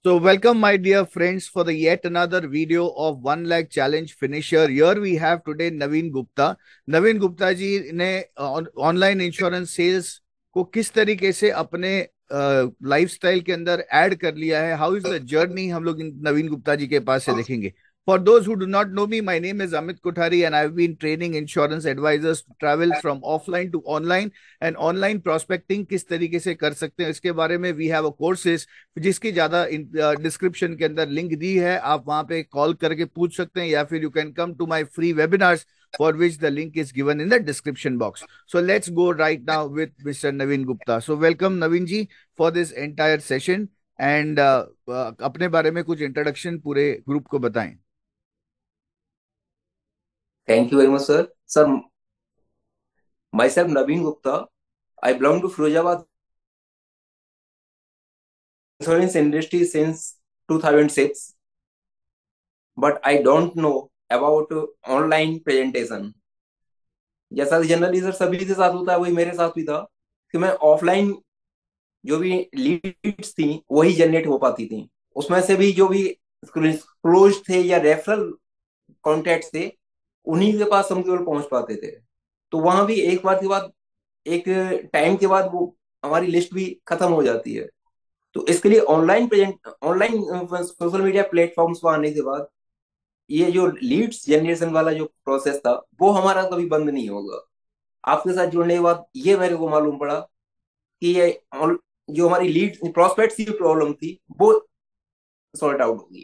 So, welcome, my dear friends, for the yet another video of 1 lakh challenge finisher. Here we have today Naveen Gupta. नवीन गुप्ता जी ने online insurance sales को किस तरीके से अपने lifestyle के अंदर ऐड कर लिया है, हाउ इज द जर्नी, हम लोग नवीन गुप्ता जी के पास से देखेंगे. For those who do not know me, my name is Amit Kothari and I've been training insurance advisors to travel from offline to online and online prospecting किस तरीके से कर सकते हैं इसके बारे में वी हैव अ कोर्सेज जिसकी ज्यादा डिस्क्रिप्शन के अंदर लिंक दी है. आप वहां पे कॉल करके पूछ सकते हैं या फिर you can come to my free webinars for which the link is given in the description box. So let's go right now with Mr. Naveen Gupta. So welcome Naveen ji for this entire session and अपने बारे में कुछ introduction पूरे group को बताएं. Thank you very much, sir. Sir, myself Naveen Gupta. I belong to Firozabad insurance industry since 2006, but I don't know about online presentation. जैसा generally sir सभी के साथ होता है वही मेरे साथ भी था कि मैं ऑफलाइन जो भी लीड्स थी वही जनरेट हो पाती थी. उसमें से भी जो भी क्लोज थे या रेफरल कॉन्टेक्ट थे उन्हीं के पास हम केवल पहुंच पाते थे. तो वहां भी एक बार के बाद एक टाइम के बाद वो हमारी लिस्ट भी खत्म हो जाती है. तो इसके लिए ऑनलाइन सोशल मीडिया प्लेटफॉर्म्स पर आने के बाद ये जो लीड्स जनरेशन वाला जो प्रोसेस था वो हमारा कभी बंद नहीं होगा. आपके साथ जुड़ने के बाद ये मेरे को मालूम पड़ा कि ये जो हमारी लीड प्रोस्पेक्ट की प्रॉब्लम थी वो सॉर्ट आउट होगी.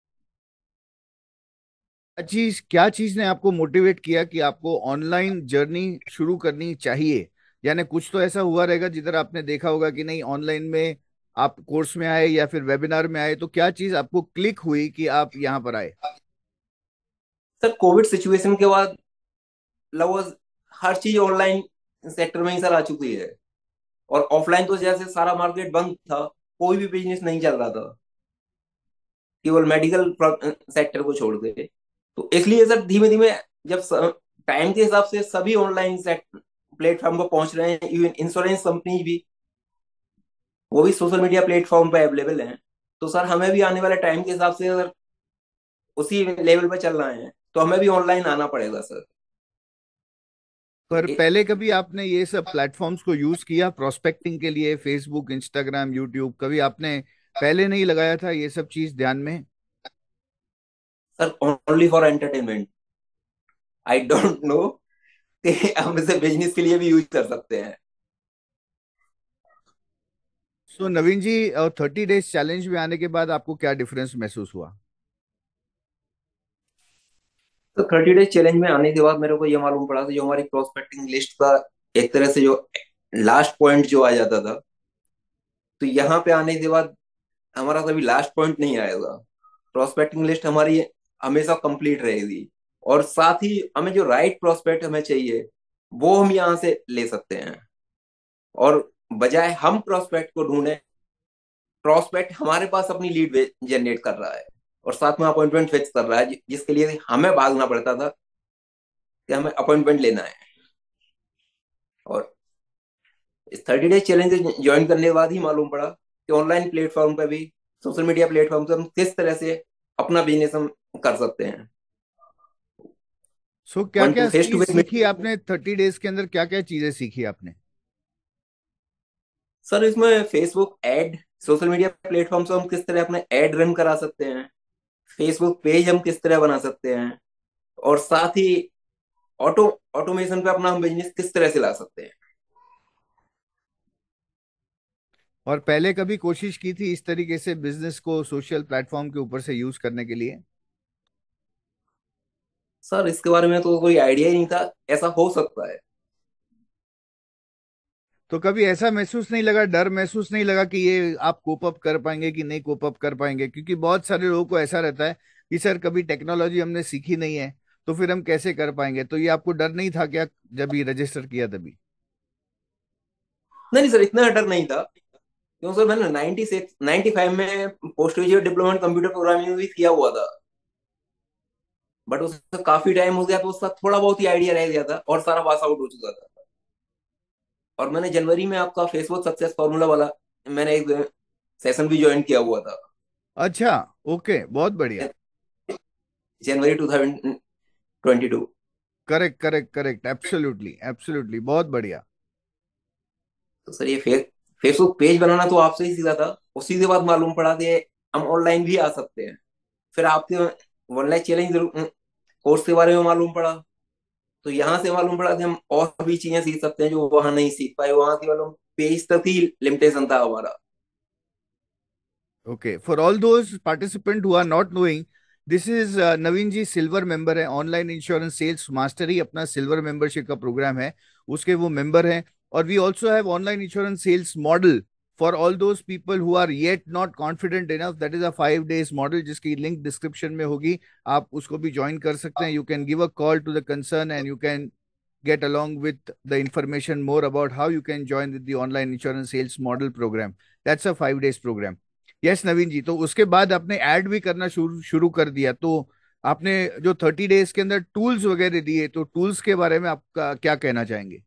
चीज क्या चीज ने आपको मोटिवेट किया कि आपको ऑनलाइन जर्नी शुरू करनी चाहिए. यानी कुछ तो ऐसा हुआ रहेगा जिधर आपने देखा होगा कि नहीं ऑनलाइन में आप कोर्स में आए या फिर वेबिनार में आए, तो क्या चीज आपको क्लिक हुई कि आप यहाँ पर आए. सर कोविड सिचुएशन के बाद लगभग हर चीज ऑनलाइन सेक्टर में ही सर आ चुकी है. और ऑफलाइन तो जैसे सारा मार्केट बंद था, कोई भी बिजनेस नहीं चल रहा था केवल मेडिकल सेक्टर को छोड़ के. तो इसलिए सर धीमे धीमे जब टाइम के हिसाब से सभी ऑनलाइन प्लेटफॉर्म पर पहुंच रहे हैं, इवन इंश्योरेंस कंपनी भी वो भी सोशल मीडिया प्लेटफॉर्म पे अवेलेबल हैं. तो सर हमें भी आने वाले टाइम के हिसाब से अगर उसी लेवल पे चलना है तो हमें भी ऑनलाइन आना पड़ेगा सर. तो पर पहले कभी आपने ये सब प्लेटफॉर्म्स को यूज किया प्रोस्पेक्टिंग के लिए, फेसबुक, इंस्टाग्राम, यूट्यूब, कभी आपने पहले नहीं लगाया था ये सब चीज ध्यान में. Sir only for entertainment. I don't know कि हम इसे बिजनेस के लिए भी यूज कर सकते हैं. सो नवीन जी, 30 डेज चैलेंज में आने के बाद आपको क्या डिफरेंस महसूस हुआ. तो 30 डेज चैलेंज में आने के बाद मेरे को ये मालूम पड़ा कि जो हमारी प्रोस्पेक्टिंग लिस्ट का एक तरह से जो लास्ट पॉइंट जो आ जाता था, तो यहाँ पे आने के बाद हमारा कभी लास्ट पॉइंट नहीं आएगा. प्रोस्पेक्टिंग लिस्ट हमारी हमेशा कंप्लीट रहेगी. और साथ ही हमें जो राइट प्रोस्पेक्ट हमें चाहिए वो हम यहाँ से ले सकते हैं. और बजाय हम प्रोस्पेक्ट को ढूंढे, प्रोस्पेक्ट हमारे पास अपनी लीड जनरेट कर रहा है और साथ में अपॉइंटमेंट फिक्स कर रहा है, जिसके लिए हमें भागना पड़ता था कि हमें अपॉइंटमेंट लेना है. और इस 30 डेज चैलेंज ज्वाइन करने के बाद ही मालूम पड़ा कि ऑनलाइन प्लेटफॉर्म पे भी, सोशल मीडिया प्लेटफॉर्म पे हम किस तरह से अपना बिजनेस हम कर सकते हैं. सो क्या वन टू क्या फेस टू चीज फेस. सीखी आपने 30 डेज के अंदर, क्या क्या चीजें सीखी आपने. सर इसमें Facebook ad, social media platform से हम किस तरह अपने एड रन करा सकते हैं, फेसबुक पेज हम किस तरह बना सकते हैं, और साथ ही ऑटो ऑटोमेशन पे अपना हम बिजनेस किस तरह से ला सकते हैं. और पहले कभी कोशिश की थी इस तरीके से बिजनेस को सोशल प्लेटफॉर्म के ऊपर से यूज करने के लिए. सर इसके बारे में तो कोई आइडिया ही नहीं था ऐसा हो सकता है. तो कभी ऐसा महसूस नहीं लगा, डर महसूस नहीं लगा कि ये आप कोप अप कर पाएंगे कि नहीं कोप अप कर पाएंगे, क्योंकि बहुत सारे लोगों को ऐसा रहता है कि सर कभी टेक्नोलॉजी हमने सीखी नहीं है तो फिर हम कैसे कर पाएंगे. तो ये आपको डर नहीं था क्या जब ये रजिस्टर किया तभी. नहीं नहीं सर, इतना डर नहीं था. क्यों सर, मैंने 96 95 में post graduate diploma in computer programming भी किया हुआ था. बट उसका काफी टाइम हो गया तो उसका थोड़ा बहुत ही आइडिया रह गया था और सारा पास आउट हो चुका था. और मैंने जनवरी में आपका फेसबुक सक्सेस फॉर्मूला वाला मैंने एक सेशन भी ज्वाइन किया हुआ था. अच्छा, ओके, बहुत बढ़िया। जनवरी 2022। Correct correct correct, absolutely absolutely, बहुत बढ़िया। तो सर ये फेसबुक पेज बनाना तो आपसे ही सीखा था, और सीधे बाद मालूम पड़ा कि हम ऑनलाइन भी आ सकते हैं। फिर आपके वन लाइफ चैलेंज कोर्स के बारे में मालूम पड़ा, तो यहाँ से मालूम पड़ा कि हम और भी चीजें सीख सकते हैं जो वहां नहीं सीख पाए, वहां केवल पेज तक ही लिमिटेशन था हमारा। Okay, for all those participant who are not knowing, this is Naveen ji silver member है, ऑनलाइन इंश्योरेंस सेल्स मास्टरी अपना सिल्वर मेंबरशिप का प्रोग्राम है, उसके वो मेंबर हैं। और we also have online insurance sales model for all those people who are yet not confident enough, that is a 5 days model जिसकी link description में होगी। आप उसको भी ज्वाइन कर सकते हैं। You can give a call to the concern and you can get along with the information more about how you can join with the online insurance sales model program. That's a 5 days program. Yes Naveen ji, तो उसके बाद आपने add भी करना शुरू शुरू कर दिया, तो आपने जो 30 days के अंदर टूल्स वगैरह दिए, तो टूल्स के बारे में आपका क्या कहना चाहेंगे?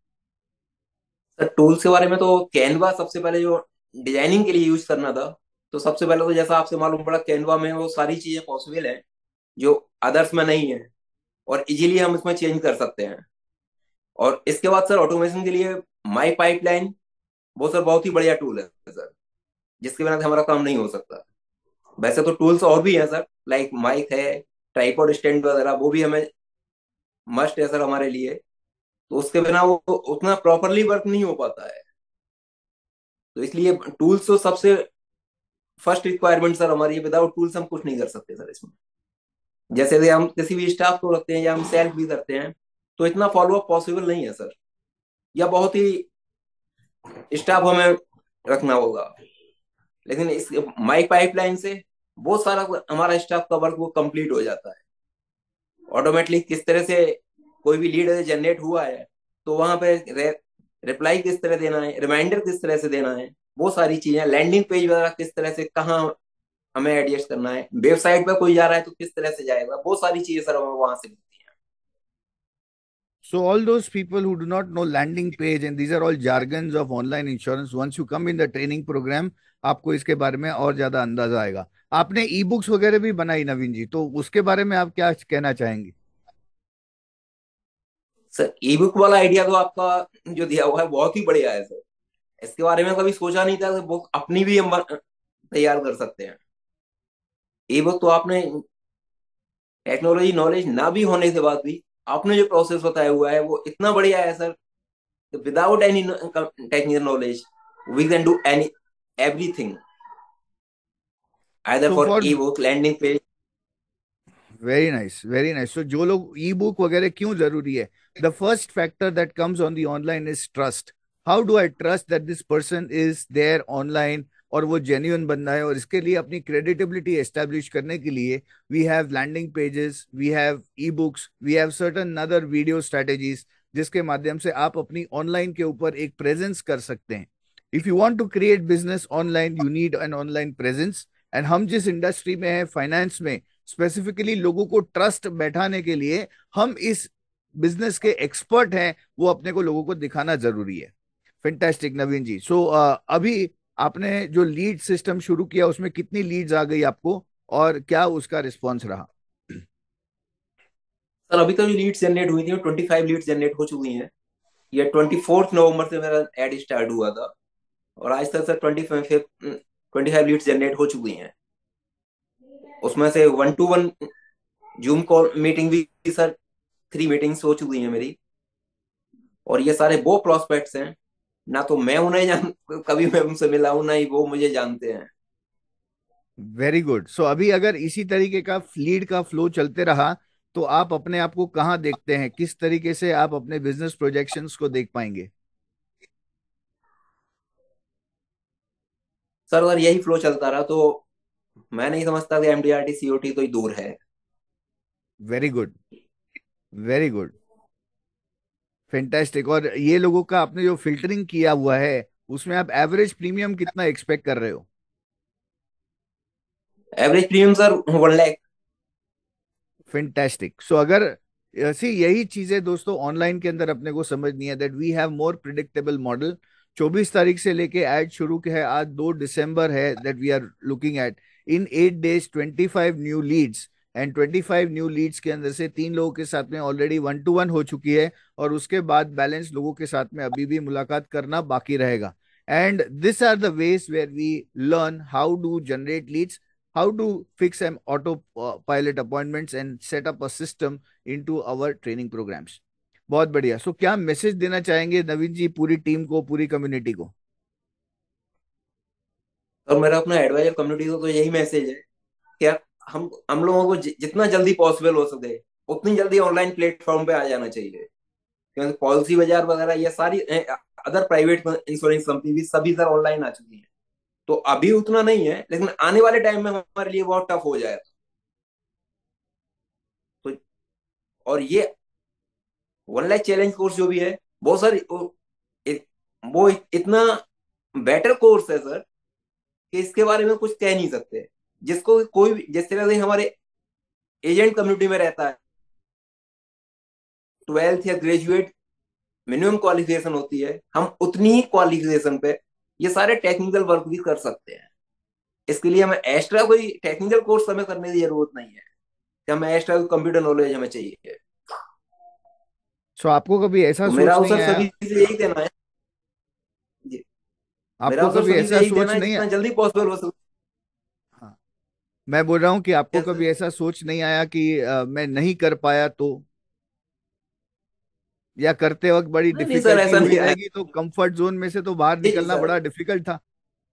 सर टूल्स के बारे में तो कैनवा सबसे पहले जो डिजाइनिंग के लिए यूज करना था, तो सबसे पहले तो जैसा आपसे मालूम पड़ा कैनवा में वो सारी चीजें पॉसिबल है जो अदर्स में नहीं है, और इजीली हम इसमें चेंज कर सकते हैं। और इसके बाद सर ऑटोमेशन के लिए माई पाइपलाइन, वो सर बहुत ही बढ़िया टूल है सर, जिसके बिना हमारा काम नहीं हो सकता। वैसे तो टूल्स और भी हैं सर, लाइक माइक है, ट्राइपॉड स्टैंड वगैरह, वो भी हमें मस्ट है सर हमारे लिए। तो उसके बिना वो उतना प्रॉपरली वर्क नहीं हो पाता है। तो इसलिए टूल्स तो सबसे फर्स्ट रिक्वायरमेंट सर हमारी है, विदाउट टूल्स हम कुछ नहीं कर सकते सर इसमें। जैसे कि हम किसी भी स्टाफ को रखते हैं या हम सेल्फ भी करते हैं, तो इतना फॉलोअप पॉसिबल नहीं है सर, या बहुत ही स्टाफ हमें रखना होगा। लेकिन इस माई पाइपलाइन से बहुत सारा हमारा स्टाफ का वर्क वो कंप्लीट हो जाता है ऑटोमेटिकली। किस तरह से कोई भी लीड जनरेट हुआ है, तो वहां पे रिप्लाई किस तरह देना है, रिमाइंडर किस तरह से देना है, वो सारी चीजें, लैंडिंग पेज वगैरह किस तरह से कहाँ हमें एडजस्ट करना है, वेबसाइट पर कोई जा रहा है तो किस तरह से जाएगा, वो सारी चीजें सर हमें वहां से मिलती हैं। So all those people who do not know landing page, and these are all jargons of online insurance, once you come in the training program, आपको इसके बारे में और ज्यादा अंदाजा आएगा। आपने ई बुक्स वगैरह भी बनाई नवीन जी, तो उसके बारे में आप क्या कहना चाहेंगे? सर ई बुक वाला आइडिया तो आपका जो दिया हुआ है बहुत ही बढ़िया है सर। इसके बारे में कभी सोचा नहीं था कि बुक अपनी भी हम तैयार कर सकते हैं। ई बुक तो आपने टेक्नोलॉजी नॉलेज ना भी होने के बाद भी आपने जो प्रोसेस बताया हुआ है वो इतना बढ़िया है sir, without any technical knowledge we can do any everything, either so for for e book, landing page. Very nice, very nice. तो जो लोग ई बुक वगैरह क्यों जरूरी है, the first factor that comes on the online is trust. How do I trust that this person is there online और वो genuine बंदा है? और इसके लिए अपनी क्रेडिटेबिलिटी एस्टेब्लिश करने के लिए we have landing pages, we have e books, we have certain other video strategies, जिसके माध्यम से आप अपनी ऑनलाइन के ऊपर एक प्रेजेंस कर सकते हैं। If you want to create business online, you need an online presence. And हम जिस इंडस्ट्री में है, फाइनेंस में, स्पेसिफिकली लोगों को ट्रस्ट बैठाने के लिए हम इस बिजनेस के एक्सपर्ट हैं, वो अपने को लोगों को दिखाना जरूरी है। फैंटास्टिक नवीन जी। सो अभी आपने जो लीड सिस्टम शुरू किया, उसमें कितनी लीड्स आ गई आपको और क्या उसका रिस्पॉन्स रहा? सर अभी तक जो लीड्स जनरेट हुई थी 25 लीड्स जनरेट हो चुकी हैं। ये 24 नवंबर से मेरा एड स्टार्ट हुआ था, और आज तक सर 25 लीड्स जनरेट हो चुकी हैं। उसमें से 1-to-1 जूम कॉल मीटिंग भी सर 3 मीटिंग्स हो चुकी हैं मेरी। और ये सारे वो प्रोस्पेक्ट्स हैं, ना तो मैं उन्हें जान कभी मैं उनसे मिला हूं, ना ही वो मुझे जानते हैं। Very good. सो अभी अगर इसी तरीके का लीड का फ्लो चलते रहा, तो आप अपने आप को कहाँ देखते हैं, किस तरीके से आप अपने बिजनेस प्रोजेक्शंस को देख पाएंगे? सर अगर यही फ्लो चलता रहा तो मैं नहीं समझता कि एमडीआरटी सीओटी तो ही दूर है। Very good, very good, fantastic. और ये लोगों का आपने जो फिल्टरिंग किया हुआ है, उसमें आप एवरेज प्रीमियम कितना एक्सपेक्ट कर रहे हो? Average premium sir 1 lakh. Fantastic. So अगर ऐसी यही चीजें दोस्तों ऑनलाइन के अंदर अपने को समझनी है, that we have more predictable model. 24 तारीख से लेके ऐड शुरू के है, आज 2 दिसंबर है, that we are looking at. In 8 days 25 new leads, and 25 new leads के अंदर से 3 लोगों के साथ में ऑलरेडी 1-to-1 हो चुकी है, और उसके बाद बैलेंस लोगों के साथ में अभी भी मुलाकात करना बाकी रहेगा. And these are the ways where we learn how to generate leads, how to fix an auto pilot appointments and set up a system into our training programs. बहुत बढ़िया. सो क्या मैसेज देना चाहेंगे नवीन जी पूरी टीम को, पूरी कम्युनिटी को? और मेरा अपना एडवाइजर कम्युनिटी को तो यही मैसेज है कि यार हम लोगों को जितना जल्दी पॉसिबल हो सके उतनी जल्दी ऑनलाइन प्लेटफॉर्म पे आ जाना चाहिए, क्योंकि पॉलिसी बाजार वगैरह ये सारी अदर प्राइवेट इंश्योरेंस कंपनी भी सभी सर ऑनलाइन आ चुकी है। तो अभी उतना नहीं है, लेकिन आने वाले टाइम में हमारे लिए बहुत टफ हो जाएगा। तो और ये 1 लाख चैलेंज कोर्स जो भी है, बहुत सारी वो इतना बेटर कोर्स है सर कि इसके बारे में कुछ कह नहीं सकते। जिसको कोई भी, जिस तरह से हमारे एजेंट कम्युनिटी में रहता है 12th या ग्रेजुएट मिनिमम क्वालिफिकेशन होती है, हम उतनी ही क्वालिफिकेशन पे ये सारे टेक्निकल वर्क भी कर सकते हैं। इसके लिए हमें एक्स्ट्रा कोई टेक्निकल कोर्स हमें करने की जरूरत नहीं है कि हमें एक्स्ट्रा कंप्यूटर नॉलेज हमें चाहिए। सो आपको कभी ऐसा तो मेरा सोच नहीं अवसर आया? सभी से यही कहना है जी, मेरा आपको अवसर कभी सभी से ऐसा यही सोच देना है नहीं? जितना जल्दी पॉसिबल हो सके। हाँ, मैं बोल रहा हूँ कि आपको जैसे कभी ऐसा सोच नहीं आया कि मैं नहीं कर पाया तो, या करते वक्त बड़ी नहीं सर, डिफिकल्टी ऐसा हुई नहीं आया। रहेगी, तो कंफर्ट जोन में से तो बाहर जी जी निकलना सर, बड़ा डिफिकल्ट था?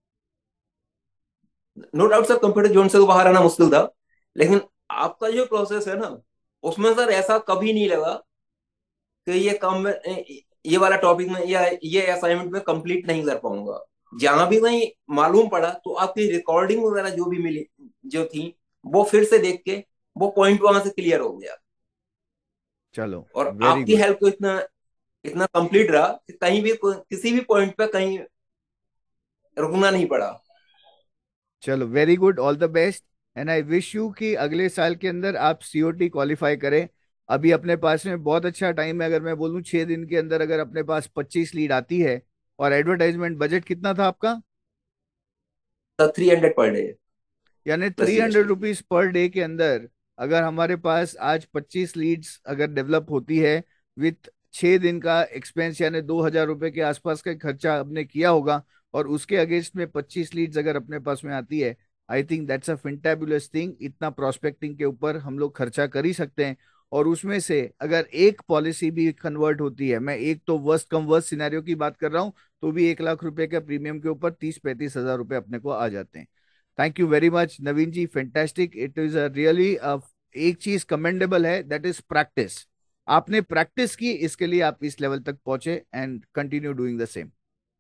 No doubt sir, computer zone से तो बाहर आना मुश्किल था, लेकिन आपका जो प्रोसेस है ना, उसमें सर ऐसा कभी नहीं लगा कि ये काम में ये वाला टॉपिक में या ये असाइनमेंट में कंप्लीट नहीं कर पाऊंगा। जहां भी कहीं मालूम पड़ा तो आपकी रिकॉर्डिंग वगैरह जो भी मिली, जो थी, वो फिर से देख के वो पॉइंट वहां से क्लियर हो गया। चलो, और वेरी आपकी गुड. हेल्प को इतना इतना कंप्लीट रहा कि कहीं भी किसी भी पॉइंट पे कहीं रुकना नहीं पड़ा। चलो, very good, all the best. And I wish you कि अगले साल के अंदर आप सीओटी क्वालिफाई करें. अभी अपने पास में बहुत अच्छा टाइम है. अगर मैं बोलूं 6 दिन के अंदर अगर अपने पास 25 लीड आती है, और एडवर्टाइजमेंट बजट कितना था आपका? तो 300 पर डे यानी प्लस 300 रुपीज पर डे के अंदर अगर हमारे पास आज 25 लीड्स अगर डेवलप होती है, विथ 6 दिन का एक्सपेंस, यानी 2,000 रुपए के आसपास का खर्चा आपने किया होगा, और उसके अगेंस्ट में 25 लीड्स अगर अपने पास में आती है, I think that's a fantabulous thing. इतना प्रोस्पेक्टिंग के ऊपर हम लोग खर्चा कर ही सकते हैं. और उसमें से अगर एक पॉलिसी भी कन्वर्ट होती है, मैं एक तो वर्स्ट कम वर्स्ट सिनेरियो की बात कर रहा हूं, तो भी 1 लाख रुपए का प्रीमियम के ऊपर 30-35 हजार रुपए अपने को आ जाते हैं. Thank you very much Naveen ji, fantastic. It is a really, एक चीज कमेंडेबल है, दैट इज प्रैक्टिस. आपने प्रैक्टिस की, इसके लिए आप इस लेवल तक पहुंचे, and continue doing the same.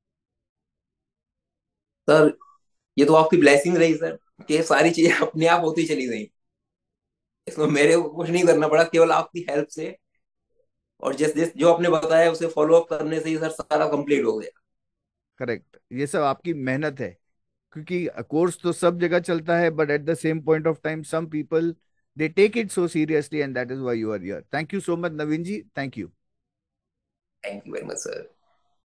Sir, ये तो आपकी ब्लेसिंग रही सर कि ये सारी चीजें अपने आप होती चली गई। इसमें मेरे को कुछ नहीं करना पड़ा, केवल आपकी हेल्प से और जिस जिस जो आपने बताया उसे फॉलो अप करने से ही सर सारा कंप्लीट हो गया। करेक्ट, ये सब आपकी मेहनत है. क्योंकि कोर्स तो सब जगह चलता है, but at the same point of time some people they take it so seriously, and that is why you are here. Thank you so much Naveen ji, thank you. Thank you very much sir.